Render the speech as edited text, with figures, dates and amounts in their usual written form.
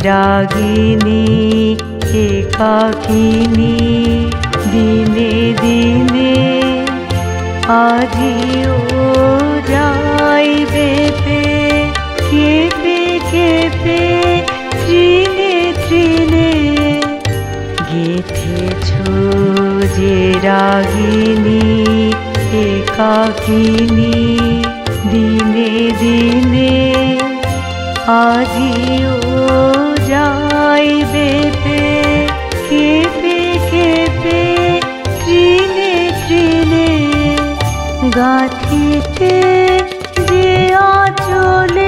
রাগিনী একাকিনী দিনে দিনে আজিও যাইবেতে কেঁপে কেঁপে তৃণে তৃণে গেথেছ যে রাগিনী একাকিনী দিনে দিনে আজিও যাইবেতে কেঁপে কেঁপে তৃণে তৃণে গাঁথিতে যে আঁচলে